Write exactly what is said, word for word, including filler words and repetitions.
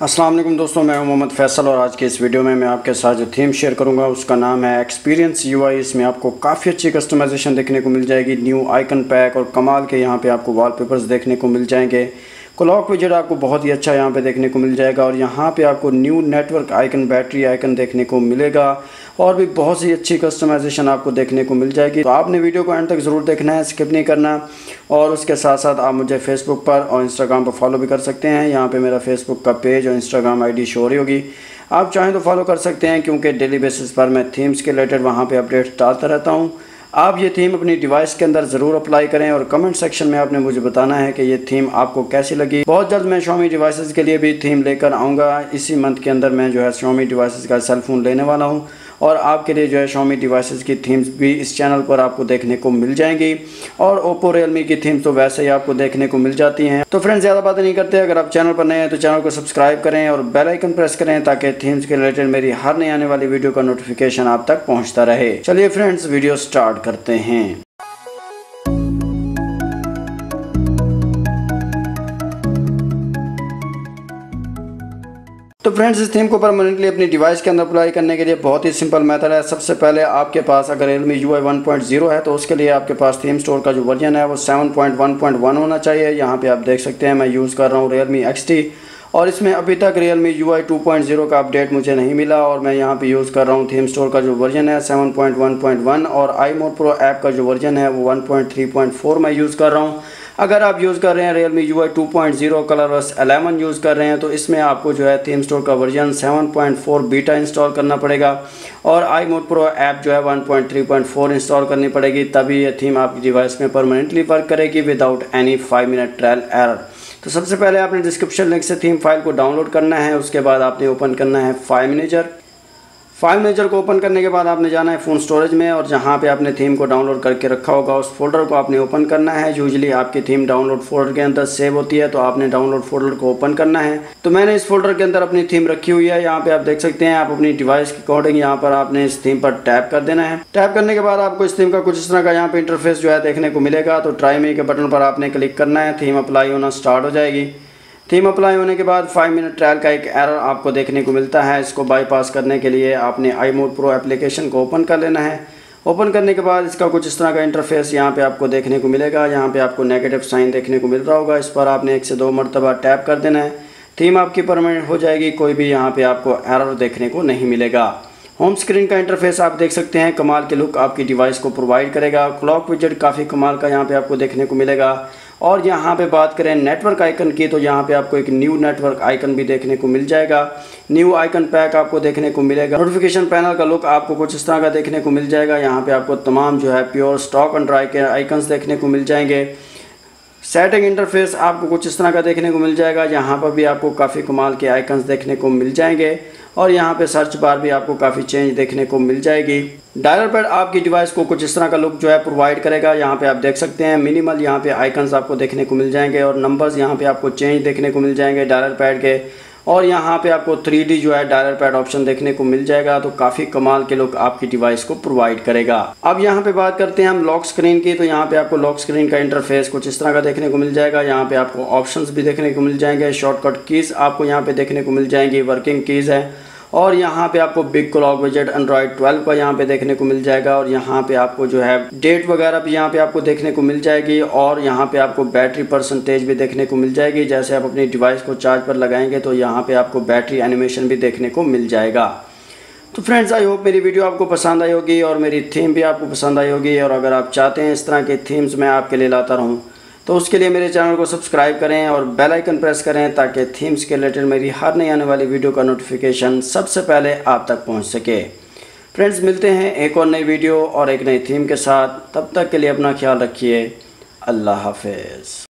अस्सलाम वालेकुम दोस्तों, मैं हूं मोहम्मद फैसल और आज के इस वीडियो में मैं आपके साथ जो थीम शेयर करूंगा उसका नाम है एक्सपीरियंस यूआई। इसमें आपको काफ़ी अच्छी कस्टमाइजेशन देखने को मिल जाएगी, न्यू आइकन पैक और कमाल के यहाँ पे आपको वॉलपेपर्स देखने को मिल जाएंगे। क्लॉक विजेट आपको बहुत ही अच्छा यहाँ पे देखने को मिल जाएगा और यहाँ पे आपको new network icon, battery icon देखने को मिलेगा और भी बहुत सी अच्छी कस्टमाइजेशन आपको देखने को मिल जाएगी। तो आपने वीडियो को एंड तक ज़रूर देखना है, स्किप नहीं करना। और उसके साथ साथ आप मुझे फेसबुक पर और इंस्टाग्राम पर फॉलो भी कर सकते हैं। यहाँ पे मेरा फेसबुक का पेज और इंस्टाग्राम आईडी शो हो रही होगी, आप चाहें तो फॉलो कर सकते हैं क्योंकि डेली बेसिस पर मैं थीम्स के रिलेटेड वहाँ पे अपडेट्स डालता रहता हूँ। आप ये थीम अपनी डिवाइस के अंदर ज़रूर अप्लाई करें और कमेंट सेक्शन में आपने मुझे बताना है कि ये थीम आपको कैसी लगी। बहुत जल्द मैं Xiaomi डिवाइसेस के लिए भी थीम लेकर आऊँगा। इसी मंथ के अंदर मैं जो है Xiaomi डिवाइसेस का सेल फ़ोन लेने वाला हूँ और आपके लिए जो है Xiaomi डिवाइसेस की थीम्स भी इस चैनल पर आपको देखने को मिल जाएंगी। और Oppo Realme की थीम्स तो वैसे ही आपको देखने को मिल जाती हैं। तो फ्रेंड्स, ज़्यादा बातें नहीं करते, अगर आप चैनल पर नए हैं तो चैनल को सब्सक्राइब करें और बेल आइकन प्रेस करें ताकि थीम्स के रिलेटेड मेरी हर नई आने वाली वीडियो का नोटिफिकेशन आप तक पहुँचता रहे। चलिए फ्रेंड्स, वीडियो स्टार्ट करते हैं। तो फ्रेंड्स, इस थीम को परमानेंटली अपनी डिवाइस के अंदर अप्लाई करने के लिए बहुत ही सिंपल मेथड है। सबसे पहले आपके पास अगर Realme U I one point zero है तो उसके लिए आपके पास थीम स्टोर का जो वर्जन है वो seven point one point one होना चाहिए। यहाँ पे आप देख सकते हैं मैं यूज़ कर रहा हूँ Realme एक्स टी और इसमें अभी तक Realme U I two point zero का अपडेट मुझे नहीं मिला और मैं यहाँ पे यूज़ कर रहा हूँ थीम स्टोर का जो वर्जन है seven point one point one और iMode Pro ऐप का जो वर्जन है वो one point three point four मैं यूज़ कर रहा हूँ। अगर आप यूज़ कर रहे हैं Realme U I two point zero कलरवर्स इलेवन यूज़ कर रहे हैं तो इसमें आपको जो है थीम स्टोर का version seven point four beta install करना पड़ेगा और iMode Pro ऐप जो है one point three point four install करनी पड़ेगी, तभी ये थीम आपकी डिवाइस में परमानेंटली वर्क करेगी without any five minute trial error. तो सबसे पहले आपने डिस्क्रिप्शन लिंक से थीम फाइल को डाउनलोड करना है। उसके बाद आपने ओपन करना है फाइल मैनेजर। फाइल मैनेजर को ओपन करने के बाद आपने जाना है फ़ोन स्टोरेज में और जहाँ पे आपने थीम को डाउनलोड करके रखा होगा उस फोल्डर को आपने ओपन करना है। यूजुअली आपकी थीम डाउनलोड फोल्डर के अंदर सेव होती है तो आपने डाउनलोड फोल्डर को ओपन करना है। तो मैंने इस फोल्डर के अंदर अपनी थीम रखी हुई है। यहाँ पे आप देख सकते हैं, आप अपनी डिवाइस के अकॉर्डिंग यहाँ पर आपने इस थीम पर टैप कर देना है। टैप करने के बाद आपको इस थीम का कुछ इस तरह का यहाँ पे इंटरफेस जो है देखने को मिलेगा। तो ट्राई मी के बटन पर आपने क्लिक करना है, थीम अप्लाई होना स्टार्ट हो जाएगी। थीम अप्लाई होने के बाद फाइव मिनट ट्रायल का एक एरर आपको देखने को मिलता है। इसको बाईपास करने के लिए आपने iMode Pro एप्लीकेशन को ओपन कर लेना है। ओपन करने के बाद इसका कुछ इस तरह का इंटरफेस यहाँ पे आपको देखने को मिलेगा। यहाँ पे आपको नेगेटिव साइन देखने को मिल रहा होगा, इस पर आपने एक से दो मरतबा टैप कर देना है। थीम आपकी परमानेंट हो जाएगी, कोई भी यहाँ पे आपको एरर देखने को नहीं मिलेगा। होम स्क्रीन का इंटरफेस आप देख सकते हैं, कमाल के लुक आपकी डिवाइस को प्रोवाइड करेगा। क्लॉक विजेट काफ़ी कमाल का यहाँ पे आपको देखने को मिलेगा। और यहाँ पे बात करें नेटवर्क आइकन की तो यहाँ पे आपको एक न्यू नेटवर्क आइकन भी देखने को मिल जाएगा। न्यू आइकन पैक आपको देखने को मिलेगा। नोटिफिकेशन पैनल का लुक आपको कुछ इस तरह का देखने को मिल जाएगा। यहाँ पे आपको तमाम जो है प्योर स्टॉक एंड ड्राई के आइकन्स देखने को मिल जाएंगे। सेटिंग इंटरफेस आपको कुछ इस तरह का देखने को मिल जाएगा। यहाँ पर भी आपको काफ़ी कमाल के आइकन्स देखने को मिल जाएंगे और यहाँ पे सर्च बार भी आपको काफ़ी चेंज देखने को मिल जाएगी। डायलर पैड आपकी डिवाइस को कुछ इस तरह का लुक जो है प्रोवाइड करेगा। यहाँ पे आप देख सकते हैं मिनिमल यहाँ पे आइकन्स आपको देखने को मिल जाएंगे और नंबर्स यहाँ पे आपको चेंज देखने को मिल जाएंगे डायलर पैड के। और यहाँ पे आपको थ्री डी जो है डायलर पैड ऑप्शन देखने को मिल जाएगा। तो काफ़ी कमाल के लुक आपकी डिवाइस को प्रोवाइड करेगा। अब यहाँ पे बात करते हैं हम लॉक स्क्रीन की। तो यहाँ पे आपको लॉक स्क्रीन का इंटरफेस कुछ इस तरह का देखने को मिल जाएगा। यहाँ पे आपको ऑप्शंस भी देखने को मिल जाएंगे, शॉर्टकट कीज़ आपको यहाँ पे देखने को मिल जाएंगी, वर्किंग कीज़ है। और यहाँ पे आपको बिग क्लॉक विजेट एंड्रॉयड ट्वेल्व का यहाँ पे देखने को मिल जाएगा और यहाँ पे आपको जो है डेट वगैरह भी यहाँ पे आपको देखने को मिल जाएगी। और यहाँ पे आपको बैटरी परसेंटेज भी देखने को मिल जाएगी। जैसे आप अपनी डिवाइस को चार्ज पर लगाएंगे तो यहाँ पे आपको बैटरी एनिमेशन भी देखने को मिल जाएगा। तो फ्रेंड्स, आई होप मेरी वीडियो आपको पसंद आई होगी और मेरी थीम भी आपको पसंद आई होगी। और अगर आप चाहते हैं इस तरह की थीम्स मैं आपके लिए लाता रहूँ तो उसके लिए मेरे चैनल को सब्सक्राइब करें और बेल आइकन प्रेस करें ताकि थीम्स के रिलेटेड मेरी हर नई आने वाली वीडियो का नोटिफिकेशन सबसे पहले आप तक पहुंच सके। फ्रेंड्स, मिलते हैं एक और नई वीडियो और एक नई थीम के साथ। तब तक के लिए अपना ख्याल रखिए। अल्लाह हाफिज़।